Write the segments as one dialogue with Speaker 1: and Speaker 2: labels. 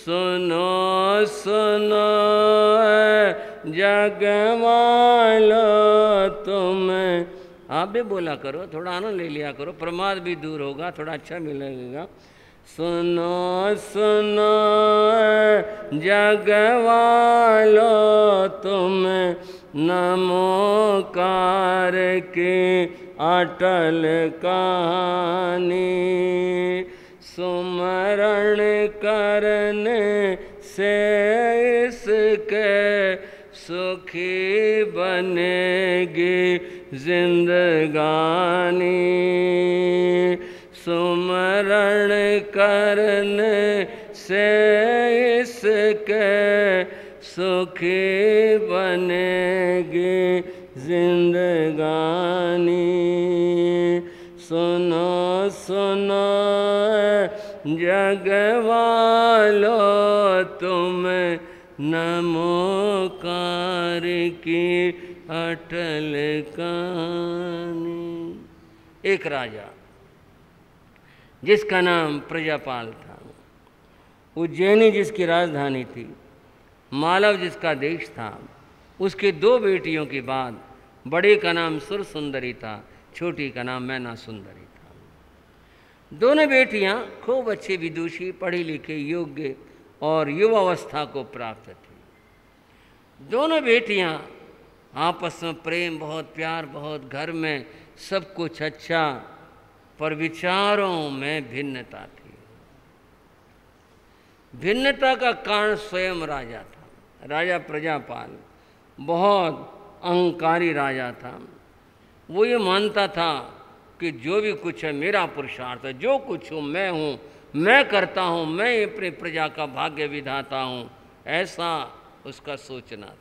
Speaker 1: सुनो सुनो जग वालो तुम। आप भी बोला करो, थोड़ा आनंद ले लिया करो, प्रमाद भी दूर होगा, थोड़ा अच्छा मिलेगा। सुनो सुनो जग वालो तुम, नमोकार की अटल कहानी। सुमरण करने से इसके सुखी बनेगी जिंदगानी। सुमरण करने से इसके सुखी बनेगी जिंदगानी। सुनो सुनो जग वालो तुम, नमोकार की अटल कहानी। एक राजा जिसका नाम प्रजापाल था, उज्जैनी जिसकी राजधानी थी, मालव जिसका देश था, उसके दो बेटियों के बाद बड़े का नाम सुर सुंदरी था, छोटी का नाम मैना सुंदरी था। दोनों बेटियां खूब अच्छी विदुषी, पढ़ी लिखी, योग्य और युवावस्था को प्राप्त थी। दोनों बेटियां आपस में प्रेम बहुत, प्यार बहुत, घर में सब कुछ अच्छा, पर विचारों में भिन्नता थी। भिन्नता का कारण स्वयं राजा था। राजा प्रजापाल बहुत अहंकारी राजा था। वो ये मानता था कि जो भी कुछ है मेरा पुरुषार्थ है, जो कुछ हूँ, मैं करता हूँ, मैं अपनी प्रजा का भाग्य विधाता हूँ, ऐसा उसका सोचना था।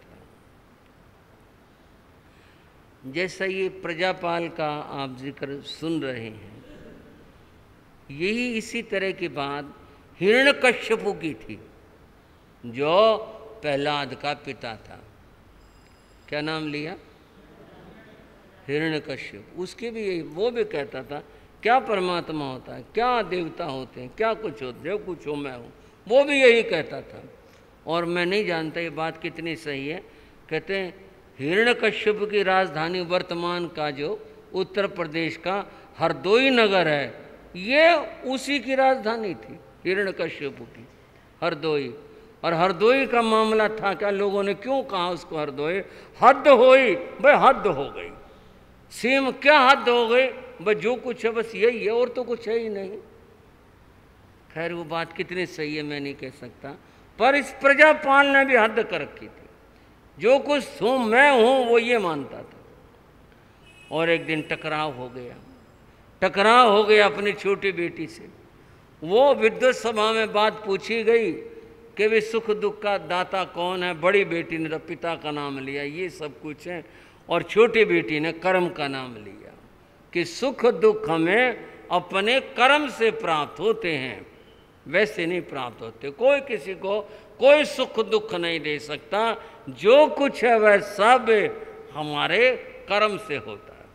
Speaker 1: जैसा ये प्रजापाल का आप जिक्र सुन रहे हैं, यही इसी तरह की बात हिरण्यकश्यपु की थी, जो प्रहलाद का पिता था। क्या नाम लिया? हिरण्यकश्यप। उसके भी यही, वो भी कहता था क्या परमात्मा होता है, क्या देवता होते हैं, क्या कुछ होते, जो कुछ हो मैं हूँ, वो भी यही कहता था। और मैं नहीं जानता ये बात कितनी सही है। कहते हैं हिरण्यकश्यप की राजधानी वर्तमान का जो उत्तर प्रदेश का हरदोई नगर है, ये उसी की राजधानी थी, हिरण्यकश्यप की, हरदोई। और हरदोई का मामला था क्या, लोगों ने क्यों कहा उसको हरदोई? हद होई भाई, हद हो गई। सीम क्या हद हो गई भाई, जो कुछ है बस यही है और तो कुछ है ही नहीं। खैर वो बात कितनी सही है मैं नहीं कह सकता, पर इस प्रजापाल ने भी हद कर रखी थी। जो कुछ हूँ मैं हूँ वो ये मानता था। और एक दिन टकराव हो गया अपनी छोटी बेटी से। वो विद्वत सभा में बात पूछी गई कि वे सुख दुख का दाता कौन है। बड़ी बेटी ने तो पिता का नाम लिया, ये सब कुछ है, और छोटी बेटी ने कर्म का नाम लिया कि सुख दुख हमें अपने कर्म से प्राप्त होते हैं, वैसे नहीं प्राप्त होते। कोई किसी को कोई सुख दुख नहीं दे सकता, जो कुछ है वह सब हमारे कर्म से होता है।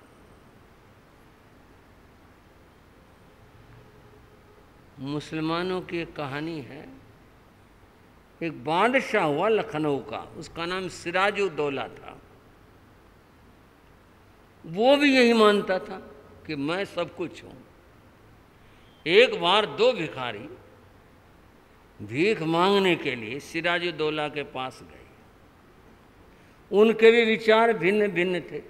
Speaker 1: मुसलमानों की एक कहानी है। एक बादशाह हुआ लखनऊ का, उसका नाम सिराजुद्दौला था। वो भी यही मानता था कि मैं सब कुछ हूं। एक बार दो भिखारी भीख मांगने के लिए सिराजुद्दौला के पास गए। उनके भी विचार भिन्न भिन्न थे।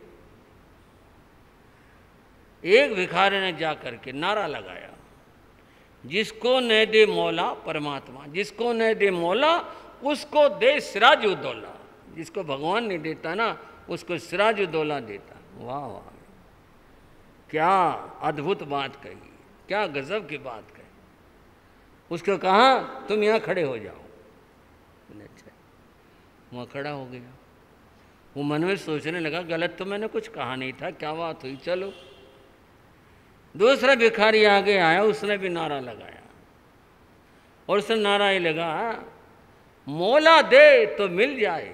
Speaker 1: एक भिखारी ने जाकर के नारा लगाया, जिसको न दे मौला परमात्मा, जिसको न दे मौला उसको दे सिराजुद्दौला। जिसको भगवान नहीं देता ना, उसको सिराजुद्दौला देता। वाह वाह, क्या अद्भुत बात कही, क्या गजब की बात कही। उसको कहा तुम यहाँ खड़े हो जाओ। अच्छा, वहाँ खड़ा हो गया। वो मन में सोचने लगा गलत तो मैंने कुछ कहा नहीं था, क्या बात हुई, चलो। दूसरा भिखारी आगे आया, उसने भी नारा लगाया, और उसने नारा ही लगा, मौला दे तो मिल जाए।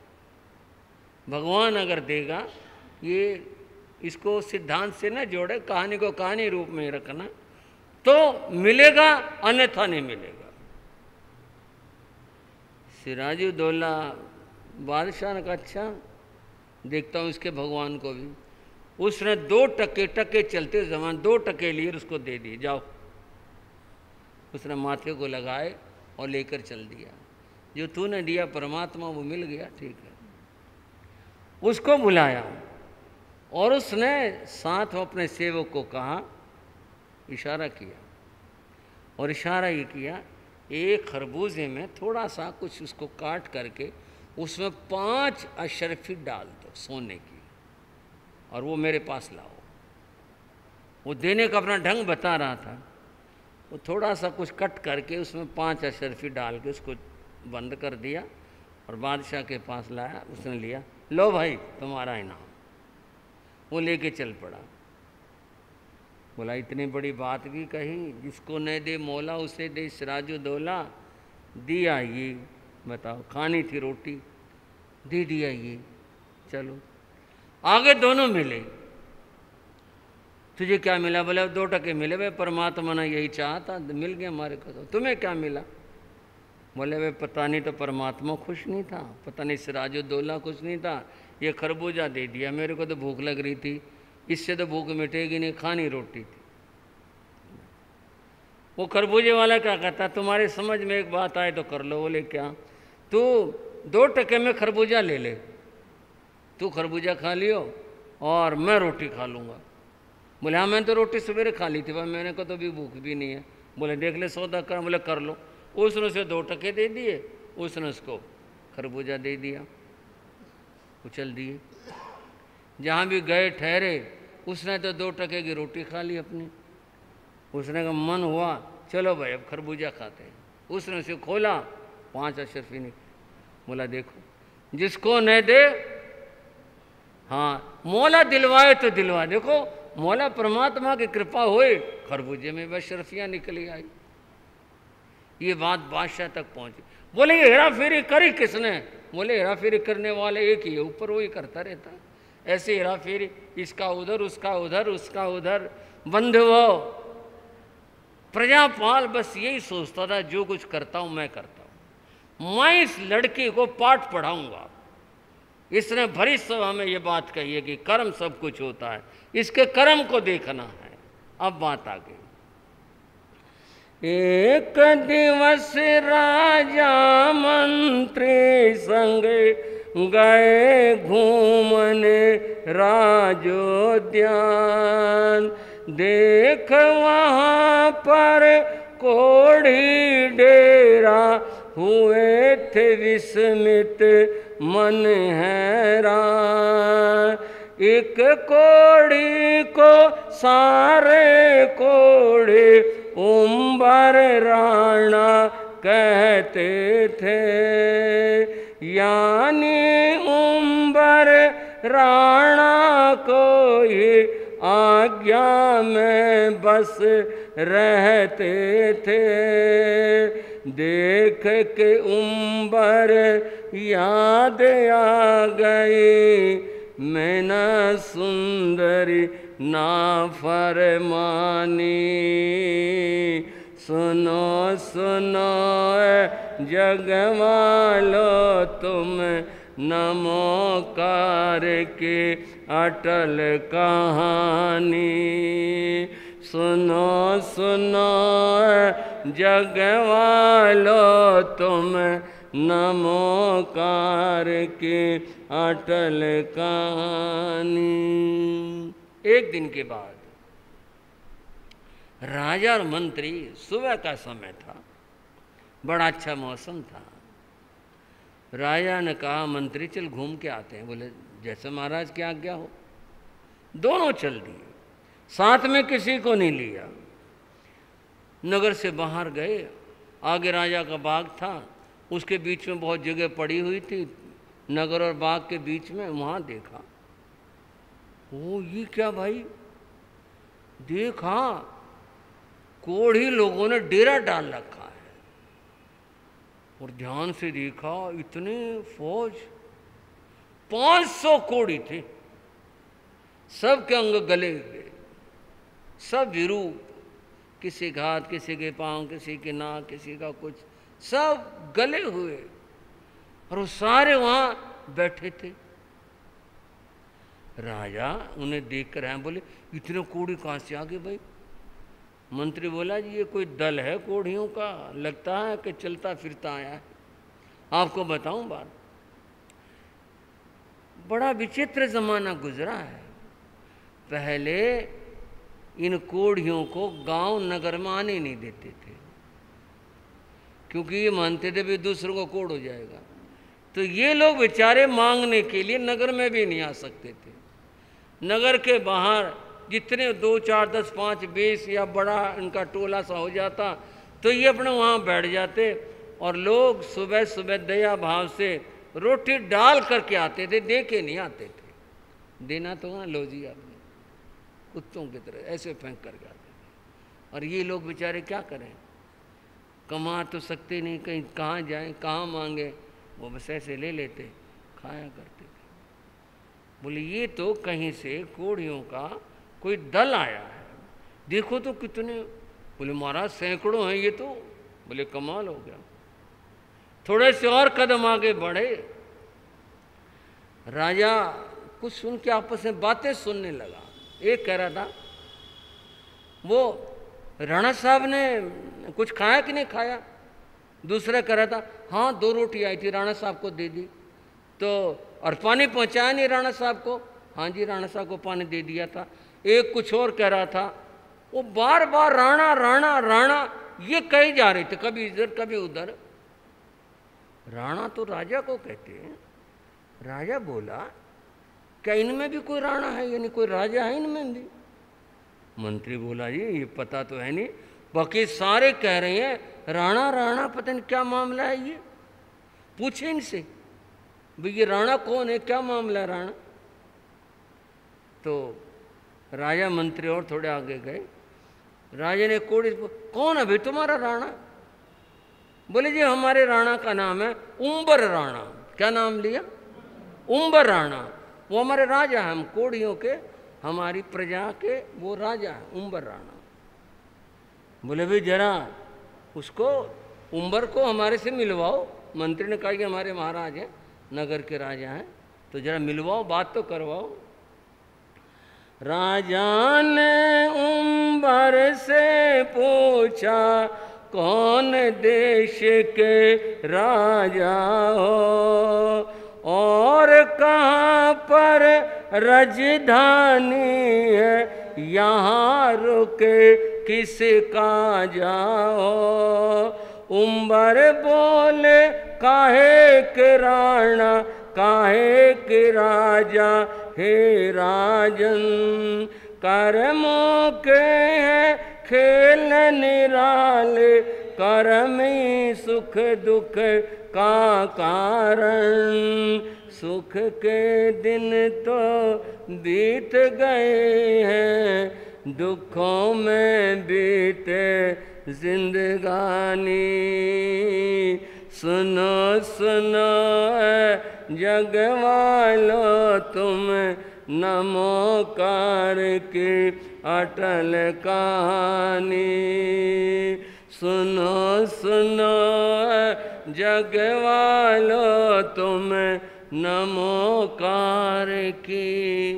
Speaker 1: भगवान अगर देगा, ये इसको सिद्धांत से न जोड़े, कहानी को कहानी रूप में रखना, तो मिलेगा, अन्यथा नहीं मिलेगा। सिराजुद्दौला बादशाह ने कहा अच्छा देखता हूँ इसके भगवान को भी। उसने 2 टके चलते जमान 2 टके लिए उसको दे दिए, जाओ। उसने माथे को लगाए और लेकर चल दिया। जो तूने दिया परमात्मा वो मिल गया, ठीक है। उसको बुलाया और उसने साथ में अपने सेवक को कहा, इशारा किया और इशारा ये किया, एक खरबूजे में थोड़ा सा कुछ उसको काट करके उसमें 5 अशरफी डाल दो सोने की और वो मेरे पास लाओ। वो देने का अपना ढंग बता रहा था। वो थोड़ा सा कुछ कट करके उसमें 5 अशरफी डाल के उसको बंद कर दिया और बादशाह के पास लाया। उसने लिया, लो भाई तुम्हारा इनाम। वो लेके चल पड़ा। बोला इतनी बड़ी बात भी कही, जिसको न दे मौला उसे दे सिराजुद्दौला। दिया ये, बताओ, खानी थी रोटी, दे दिया ये। चलो आगे दोनों मिले। तुझे क्या मिला? बोले 2 टके मिले। भाई परमात्मा ने यही चाहा था, मिल गया हमारे को। तो तुम्हें क्या मिला? बोले वे पता नहीं, तो परमात्मा खुश नहीं था, पता नहीं सिराजुद्दौला खुश नहीं था, ये खरबूजा दे दिया। मेरे को तो भूख लग रही थी, इससे तो भूख मिटेगी नहीं, खानी रोटी थी। वो खरबूजे वाला क्या कहता, तुम्हारे समझ में एक बात आए तो कर लो। बोले क्या? तू 2 टके में खरबूजा ले ले, तू खरबूजा खा लियो और मैं रोटी खा लूँगा। बोले हाँ मैंने तो रोटी सवेरे खा ली थी भाई, मैंने को तो भी भूख भी नहीं है। बोले देख ले सौदा कर। बोले कर लो। उसने उसे 2 टके दे दिए, उसने उसको खरबूजा दे दिया। उछल दिए। जहाँ भी गए ठहरे, उसने तो 2 टके की रोटी खा ली अपनी। उसने का मन हुआ चलो भाई अब खरबूजा खाते हैं। उसने उसे खोला, 5 अशरफी नहीं। बोला देखो जिसको न दे, हाँ मौला दिलवाए तो दिलवा। देखो मौला परमात्मा की कृपा हुई, खरबूजे में बस अशरफियाँ निकली आई। ये बात बादशाह तक पहुंची। बोले ये हेरा फेरी करी किसने? बोले हेरा फेरी करने वाले एक ही है, ऊपर वही करता रहता है। ऐसे हेरा फेरी, इसका उधर उसका उधर उसका उधर। बंधुओं प्रजापाल बस यही सोचता था जो कुछ करता हूं मैं करता हूं, मैं इस लड़की को पाठ पढ़ाऊंगा। इसने भरी सभा में ये बात कही है कि कर्म सब कुछ होता है, इसके कर्म को देखना है। अब बात आ गई। एक दिवस राजा मंत्री संग गए घूमने राजोद्यान। देख वहाँ पर कोढ़ी डेरा, हुए थे विस्मित मन हैरान। एक कोढ़ी को सारे कोढ़े उम्बर राणा कहते थे, यानी उम्बर राणा को ही आज्ञा में बस रहते थे। देख के उम्बर याद आ गई, मैं न सुंदरी ना फरमानी। सुनो सुनो जग वालो तुम नमोकार की अटल कहानी। सुनो सुनो जग वालो तुम नमोकार की अटल कहानी। एक दिन के बाद राजा और मंत्री, सुबह का समय था, बड़ा अच्छा मौसम था। राजा ने कहा मंत्री चल घूम के आते हैं। बोले जैसे महाराज की आज्ञा हो। दोनों चल दिए, साथ में किसी को नहीं लिया। नगर से बाहर गए, आगे राजा का बाग था, उसके बीच में बहुत जगह पड़ी हुई थी, नगर और बाग के बीच में। वहाँ देखा, ओ ये क्या भाई, देखा कोढ़ी लोगों ने डेरा डाल रखा है। और ध्यान से देखा, इतने फौज, 500 कोढ़ी थे, सब के अंग गले हुए, सब विरूप, किसी का हाथ, किसी के पांव, किसी के नाक, किसी का कुछ, सब गले हुए। और वो सारे वहाँ बैठे थे। राजा उन्हें देख कर आए, बोले इतने कोढ़ी कहाँ से आ गए भाई? मंत्री बोला जी ये कोई दल है कोढ़ियों का, लगता है कि चलता फिरता आया है। आपको बताऊं बात, बड़ा विचित्र जमाना गुजरा है। पहले इन कोढ़ियों को गांव नगर में आने नहीं देते थे, क्योंकि ये मानते थे भी दूसरों को कोढ़ हो जाएगा। तो ये लोग बेचारे मांगने के लिए नगर में भी नहीं आ सकते थे। नगर के बाहर जितने 2, 4, 10, 5, 20 या बड़ा इनका टोला सा हो जाता तो ये अपने वहाँ बैठ जाते, और लोग सुबह सुबह दया भाव से रोटी डाल करके आते थे, दे के नहीं आते थे। देना तो वहाँ लो जी आपने, कुत्तों की तरह ऐसे फेंक करके आते थे। और ये लोग बेचारे क्या करें, कमा तो सकते नहीं, कहीं कहाँ जाएं, कहाँ मांगे, वो बस ऐसे ले लेते, खाया करते थे। बोले ये तो कहीं से कोढ़ियों का कोई दल आया है, देखो तो कितने। बोले महाराज सैकड़ों हैं ये तो। बोले कमाल हो गया। थोड़े से और कदम आगे बढ़े, राजा कुछ सुन के आपस में बातें सुनने लगा। एक कह रहा था वो राणा साहब ने कुछ खाया कि नहीं खाया। दूसरा कह रहा था हाँ 2 रोटी आई थी, राणा साहब को दे दी। तो और पानी पहुंचाया नहीं राणा साहब को? हाँ जी राणा साहब को पानी दे दिया था। एक कुछ और कह रहा था, वो बार बार राणा राणा राणा ये कही जा रहे थे, कभी इधर कभी उधर। राणा तो राजा को कहते हैं। राजा बोला क्या इनमें भी कोई राणा है, यानी कोई राजा है इनमें भी? मंत्री बोला जी ये पता तो है नहीं, बाकी सारे कह रहे हैं राणा राणा, पता नहीं क्या मामला है ये, पूछे इनसे भाई ये राणा कौन है, क्या मामला है राणा। तो राजा मंत्री और थोड़े आगे गए। राजा ने कोड़ी, कौन है भाई तुम्हारा राणा? बोले जी हमारे राणा का नाम है उम्बर राणा। क्या नाम लिया? उम्बर राणा। वो हमारे राजा हैं, हम कोढ़ियों के, हमारी प्रजा के वो राजा हैं, उम्बर राणा। बोले भाई जरा उसको उम्बर को हमारे से मिलवाओ। मंत्री ने कहा कि हमारे महाराज हैं, नगर के राजा हैं, तो जरा मिलवाओ, बात तो करवाओ। राजा ने उम्बर से पूछा कौन देश के राजा हो, और कहाँ पर राजधानी है, यहाँ रुके किसका जाओ। उम्बर बोले काहे के राणा, काहे के राजा, हे राजन कर्मों के हैं खेल निराले, कर्मी सुख दुख का कारण। सुख के दिन तो बीत गए हैं, दुखों में बीते जिंदगानी। सुनो सुनो जग वालों तुम नमोकार की अटल कहानी। सुनो सुनो जग वालों तुम नमोकार की।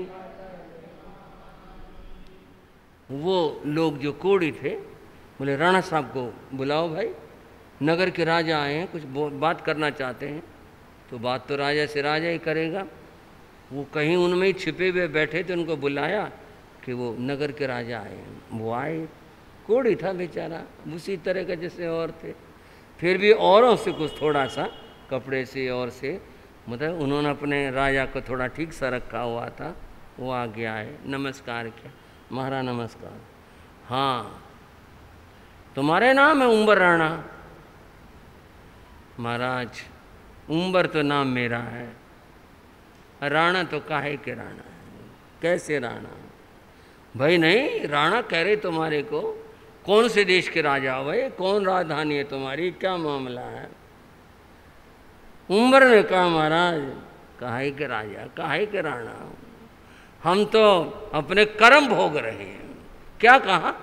Speaker 1: वो लोग जो कोढ़ी थे बोले राणा साहब को बुलाओ भाई, नगर के राजा आए हैं, कुछ बात करना चाहते हैं। तो बात तो राजा से राजा ही करेगा। वो कहीं उनमें ही छिपे हुए बैठे थे, उनको बुलाया कि वो नगर के राजा आए हैं। वो आए, कोढ़ी था बेचारा, उसी तरह का जैसे और थे, फिर भी औरों से कुछ थोड़ा सा कपड़े से और से, मतलब उन्होंने अपने राजा को थोड़ा ठीक सा रखा हुआ था। वो आगे आए, नमस्कार किया। महाराज नमस्कार। हाँ तुम्हारे नाम है उम्बर राणा? महाराज उम्बर तो नाम मेरा है, राणा तो काहे के राणा है, कैसे राणा? भाई नहीं, राणा कह रहे तुम्हारे को, कौन से देश के राजा हो भाई, कौन राजधानी है तुम्हारी, क्या मामला है? उम्बर ने कहा महाराज काहे के राजा, काहे के राणा, हम तो अपने कर्म भोग रहे हैं। क्या कहा?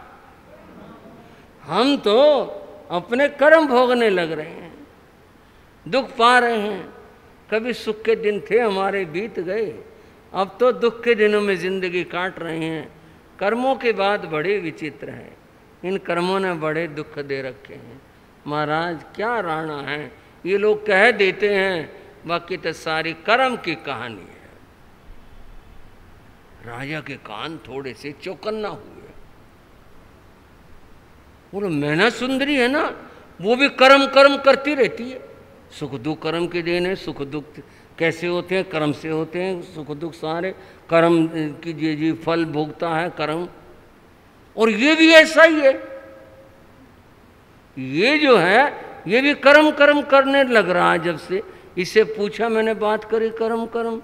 Speaker 1: हम तो अपने कर्म भोगने लग रहे हैं, दुख पा रहे हैं, कभी सुख के दिन थे हमारे, बीत गए, अब तो दुख के दिनों में जिंदगी काट रहे हैं। कर्मों की बात बड़ी विचित्र है, इन कर्मों ने बड़े दुख दे रखे हैं। महाराज क्या राणा है, ये लोग कह देते हैं, बाकी तो सारी कर्म की कहानी है। राजा के कान थोड़े से चौकन्ना हुए। बोलो मैना सुंदरी है ना, वो भी कर्म कर्म करती रहती है। सुख दुख कर्म के देन है, सुख दुख कैसे होते हैं, कर्म से होते हैं। सुख दुख सारे कर्म की जी फल भोगता है कर्म। और ये भी ऐसा ही है, ये जो है ये भी कर्म कर्म करने लग रहा है। जब से इससे पूछा मैंने, बात करी कर्म कर्म,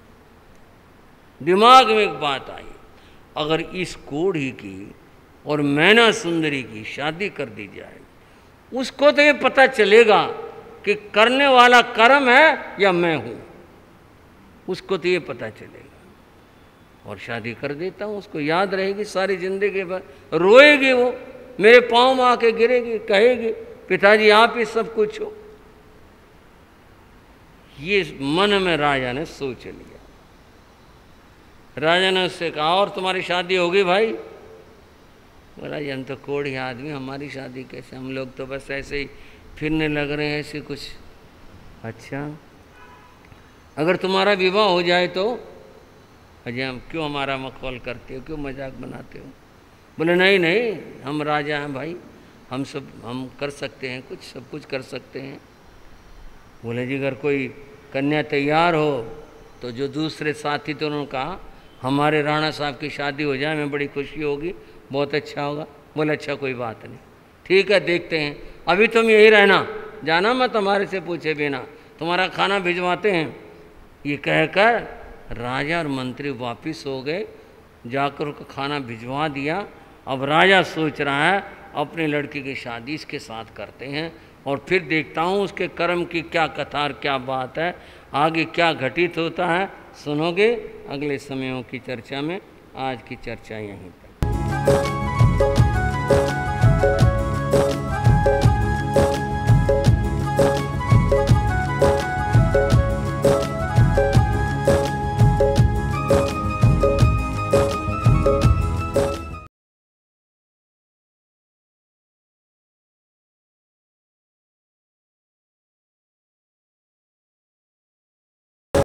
Speaker 1: दिमाग में एक बात आई, अगर इस कोढ़ी की और मैना सुंदरी की शादी कर दी जाए, उसको तो ये पता चलेगा कि करने वाला कर्म है या मैं हूं, उसको तो ये पता चलेगा। और शादी कर देता हूं, उसको याद रहेगी सारी जिंदगी भर, रोएगी वो, मेरे पांव में आके गिरेगी, कहेगी पिताजी आप ही सब कुछ हो। ये मन में राजा ने सोच लिया। राजा ने उससे कहा और तुम्हारी शादी होगी भाई? बोला जी हम तो कोढ़ी आदमी, हमारी शादी कैसे, हम लोग तो बस ऐसे ही फिरने लग रहे हैं ऐसे कुछ। अच्छा अगर तुम्हारा विवाह हो जाए तो? अजय हम क्यों हमारा मखौल करते हो, क्यों मजाक बनाते हो? बोले नहीं नहीं हम राजा हैं भाई, हम कर सकते हैं कुछ, सब कुछ कर सकते हैं। बोले जी अगर कोई कन्या तैयार हो तो जो दूसरे साथी थे उन्होंने कहा हमारे राणा साहब की शादी हो जाए, हमें बड़ी खुशी होगी, बहुत अच्छा होगा। बोले अच्छा कोई बात नहीं, ठीक है देखते हैं, अभी तुम यही रहना, जाना मत तुम्हारे से पूछे बिना, तुम्हारा खाना भिजवाते हैं। ये कहकर राजा और मंत्री वापिस हो गए, जाकर उसका खाना भिजवा दिया। अब राजा सोच रहा है अपनी लड़की की शादी इसके साथ करते हैं, और फिर देखता हूँ उसके कर्म की क्या कथा और क्या बात है, आगे क्या घटित होता है सुनोगे अगले समयों की चर्चा में। आज की चर्चा यहीं तक।